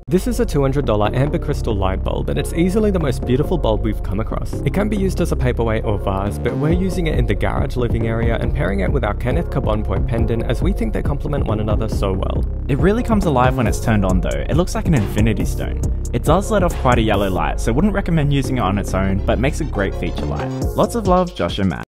This is a $200 amber crystal light bulb, and it's easily the most beautiful bulb we've come across. It can be used as a paperweight or vase, but we're using it in the garage living area and pairing it with our Kenneth Carbon Point pendant as we think they complement one another so well. It really comes alive when it's turned on though. It looks like an infinity stone. It does let off quite a yellow light, so wouldn't recommend using it on its own, but makes a great feature light. Lots of love, Josh and Matt.